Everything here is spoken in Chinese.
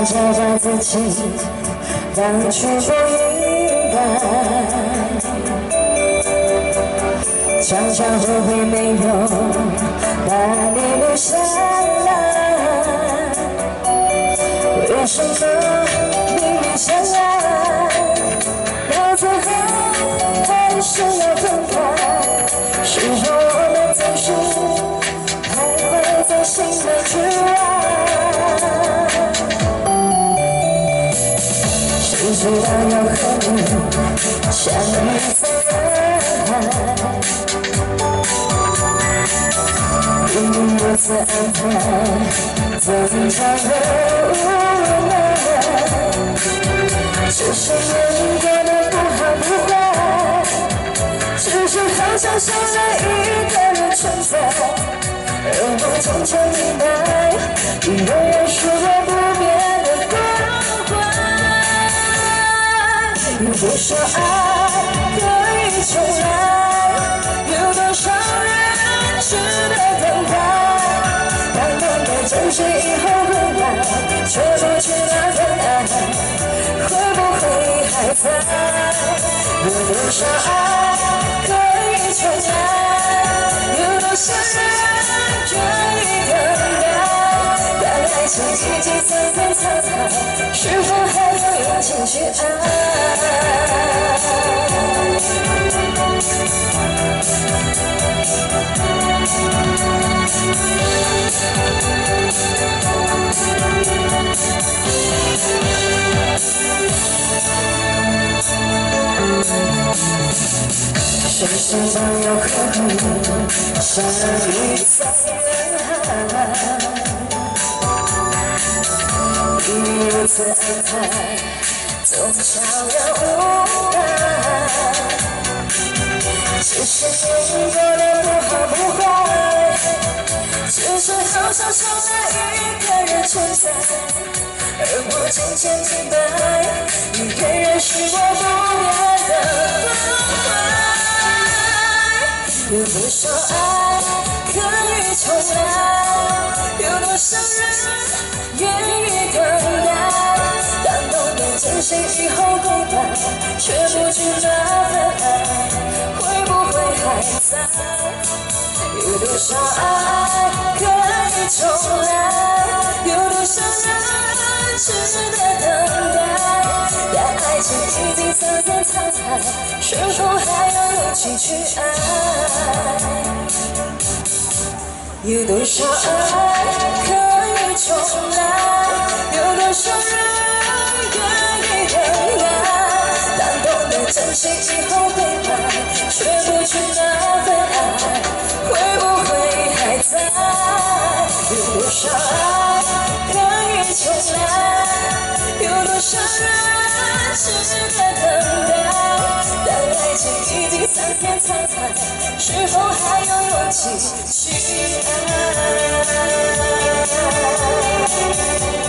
常常把自己当作不应该，常常后悔没有把你留下来。为什么明明相爱，到最后还是要分开？是否我们总是徘徊在心门之外？谁知道要和你相遇在人海，命运如此安排，怎常会无奈？只是人过得不好不坏，只是好像少了一个人存在。而我渐渐明白，你永远是我不变的关怀。有多少爱可以重来？有多少人值得等待？当懂得珍惜以后回来，却不知那份爱会不会还在？有多少爱可以重来？有多少人愿意等待？当爱情已经三分苍白，是否还有勇气去爱？谁知道要和你相遇在人海，命运如此安排，总悄然无奈。只是人过得不好不坏，只是好像少了一个人存在。而我渐渐明白，你仍然是我不变的关怀。有多少爱可以重来？有多少人愿意等待？当懂得珍惜以后够白，却不知那份爱会不会还在？有多少爱可以重来？有多少人值得等待？当爱情已经三分苍白，是否还有勇气去爱？有多少爱可以重来？有多少人愿意等待？当懂得珍惜以后回来，却不知那份爱会不会还在？有多少爱可以重来？有多少人值得等待？当爱情已经三分苍白，是否还有勇气去爱？